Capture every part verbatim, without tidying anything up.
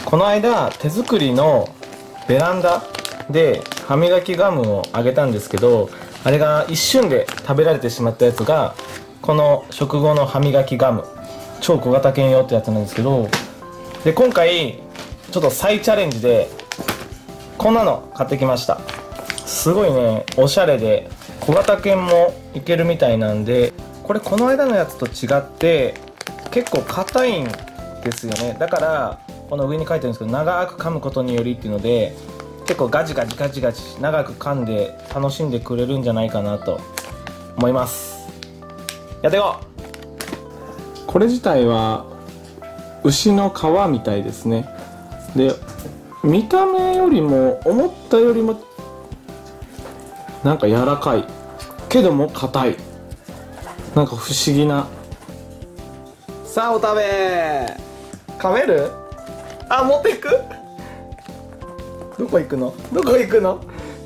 この間手作りのベランダで歯磨きガムをあげたんですけど、あれが一瞬で食べられてしまったやつがこの食後の歯磨きガム、超小型犬用ってやつなんですけど、で今回ちょっと再チャレンジでこんなの買ってきました。すごいね、おしゃれで小型犬もいけるみたいなんで、これこの間のやつと違って結構硬いんですよね。だからこの上に書いてるんですけど、長く噛むことによりっていうので結構ガチガチガチガチ長く噛んで楽しんでくれるんじゃないかなと思います。やっていこう。これ自体は牛の皮みたいですね。で見た目よりも思ったよりもなんか柔らかいけども硬い、なんか不思議な。さあお食べ。噛める？あ、持っていく？どこ行くの？どこ行くの？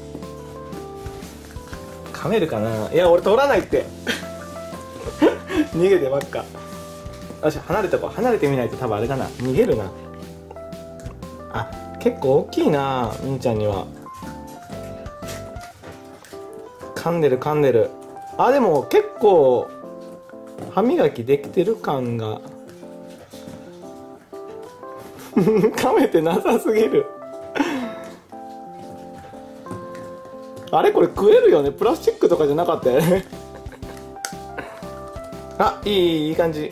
噛めるかな？いや俺通らないって逃げてばっか。よし離れてこう。離れてみないと多分あれだな、逃げるな。あ、結構大きいな、みんちゃんには。噛んでる噛んでる。あ、でも結構歯磨きできてる感が噛めてなさすぎるあれこれ食えるよね、プラスチックとかじゃなかったよねあ、いいいい感じ。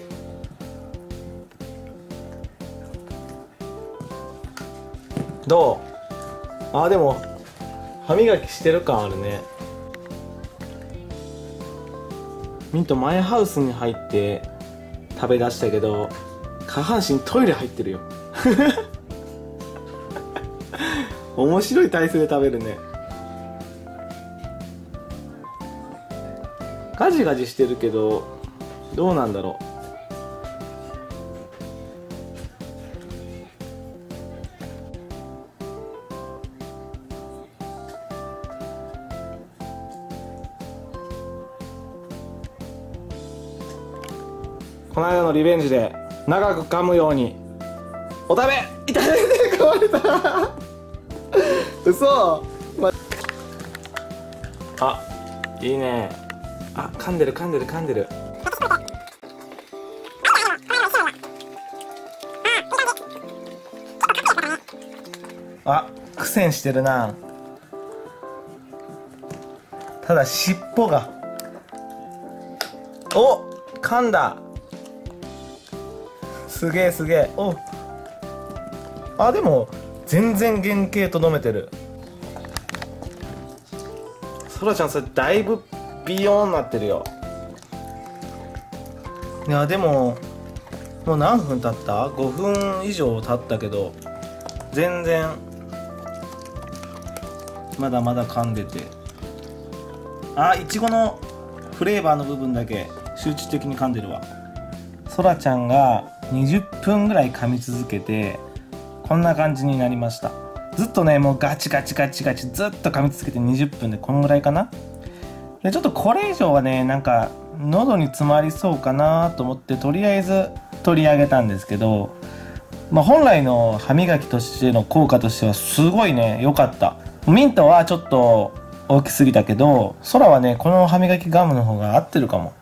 どう？あ、でも歯磨きしてる感あるね。ミント前ハウスに入って食べ出したけど下半身トイレ入ってるよ面白い体勢で食べるね。ガジガジしてるけどどうなんだろう。この間のリベンジで長く噛むようにお食べ。痛い噛まれた嘘、ま、あ、いいね。あ、噛んでる噛んでる噛んでる。あ、苦戦してるな。ただ尻尾が、お、噛んだ。すげえすげえ。お、あ、でも全然原型とどめてる。そらちゃんそれだいぶビヨーンになってるよ。いやでももう何分経った？ ご 分以上経ったけど全然まだまだ噛んでて、あ、いちごのフレーバーの部分だけ集中的に噛んでるわ。そらちゃんがにじゅっぷんぐらい噛み続けてこんな感じになりました。ずっとねもうガチガチガチガチずっと噛み続けてにじゅっぷんでこんぐらいかな。でちょっとこれ以上はねなんか喉に詰まりそうかなと思ってとりあえず取り上げたんですけど、まあ、本来の歯磨きとしての効果としてはすごいね良かった。ミントはちょっと大きすぎたけど、空はねこの歯磨きガムの方が合ってるかも。